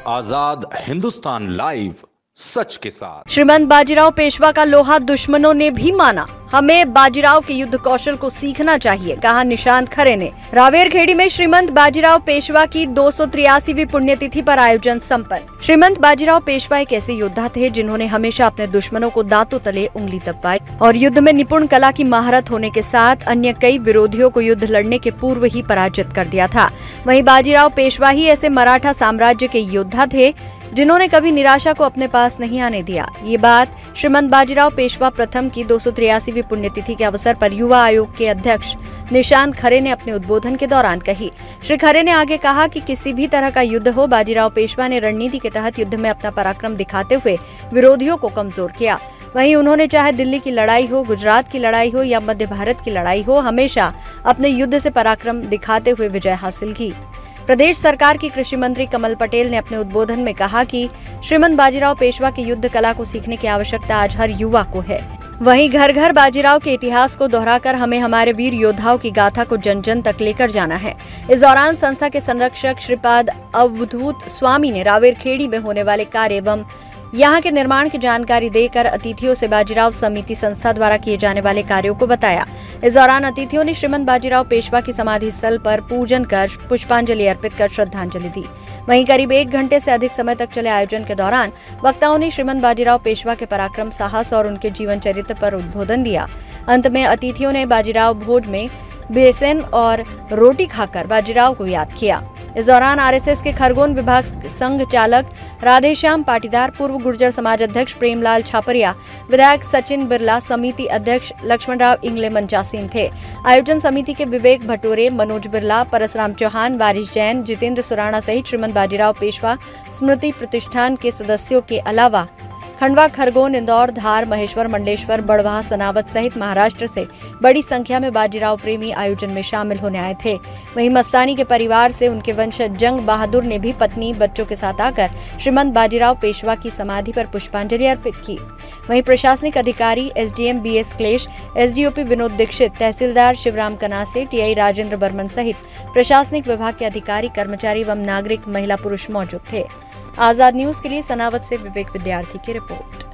आजाद Hindustan live, सच के साथ। श्रीमंत बाजीराव पेशवा का लोहा दुश्मनों ने भी माना, हमें बाजीराव के युद्ध कौशल को सीखना चाहिए, कहा निशांत खरे ने। रावेरखेड़ी में श्रीमंत बाजीराव पेशवा की 283वीं पुण्यतिथि पर आयोजन संपन्न। श्रीमंत बाजीराव पेशवा एक ऐसे योद्धा थे जिन्होंने हमेशा अपने दुश्मनों को दांतों तले उंगली दबाई और युद्ध में निपुण कला की महारत होने के साथ अन्य कई विरोधियों को युद्ध लड़ने के पूर्व ही पराजित कर दिया था। वहीं बाजीराव पेशवा ही ऐसे मराठा साम्राज्य के योद्धा थे जिन्होंने कभी निराशा को अपने पास नहीं आने दिया। ये बात श्रीमंत बाजीराव पेशवा प्रथम की 283वीं पुण्यतिथि के अवसर पर युवा आयोग के अध्यक्ष निशांत खरे ने अपने उद्बोधन के दौरान कही। श्री खरे ने आगे कहा कि किसी भी तरह का युद्ध हो, बाजीराव पेशवा ने रणनीति के तहत युद्ध में अपना पराक्रम दिखाते हुए विरोधियों को कमजोर किया। वहीं उन्होंने चाहे दिल्ली की लड़ाई हो, गुजरात की लड़ाई हो या मध्य भारत की लड़ाई हो, हमेशा अपने युद्ध से पराक्रम दिखाते हुए विजय हासिल की। प्रदेश सरकार की कृषि मंत्री कमल पटेल ने अपने उद्बोधन में कहा कि श्रीमंत बाजीराव पेशवा की युद्ध कला को सीखने की आवश्यकता आज हर युवा को है। वहीं घर घर बाजीराव के इतिहास को दोहराकर हमें हमारे वीर योद्धाओं की गाथा को जन जन तक लेकर जाना है। इस दौरान संस्था के संरक्षक श्रीपाद अवधूत स्वामी ने रावेरखेड़ी में होने वाले कार्य एवं यहाँ के निर्माण की जानकारी देकर अतिथियों से बाजीराव समिति संस्था द्वारा किए जाने वाले कार्यों को बताया। इस दौरान अतिथियों ने श्रीमंत बाजीराव पेशवा की समाधि स्थल पर पूजन कर पुष्पांजलि अर्पित कर श्रद्धांजलि दी। वहीं करीब 1 घंटे से अधिक समय तक चले आयोजन के दौरान वक्ताओं ने श्रीमंत बाजीराव पेशवा के पराक्रम, साहस और उनके जीवन चरित्र पर उद्बोधन दिया। अंत में अतिथियों ने बाजीराव भोज में बेसन और रोटी खाकर बाजीराव को याद किया। इस दौरान आरएसएस के खरगोन विभाग संघ चालक राधेश्याम पाटीदार, पूर्व गुर्जर समाज अध्यक्ष प्रेमलाल छापरिया, विधायक सचिन बिरला, समिति अध्यक्ष लक्ष्मणराव इंगले मंचासीन थे। आयोजन समिति के विवेक भटोरे, मनोज बिरला, परसराम चौहान, वारिश जैन, जितेंद्र सुराणा सहित श्रीमंत बाजीराव पेशवा स्मृति प्रतिष्ठान के सदस्यों के अलावा खंडवा, खरगोन, इंदौर, धार, महेश्वर, मंडलेश्वर, बड़वाह, सनावद सहित महाराष्ट्र से बड़ी संख्या में बाजीराव प्रेमी आयोजन में शामिल होने आए थे। वहीं मस्तानी के परिवार से उनके वंशज जंग बहादुर ने भी पत्नी, बच्चों के साथ आकर श्रीमंत बाजीराव पेशवा की समाधि पर पुष्पांजलि अर्पित की। वहीं प्रशासनिक अधिकारी SDM BS Klesh, SDOP Vinod Dixit, तहसीलदार शिवराम कनासे, टीआई राजेंद्र बर्मन सहित प्रशासनिक विभाग के अधिकारी, कर्मचारी एवं नागरिक, महिला पुरुष मौजूद थे। आजाद न्यूज के लिए सनावद से विवेक विद्यार्थी की रिपोर्ट।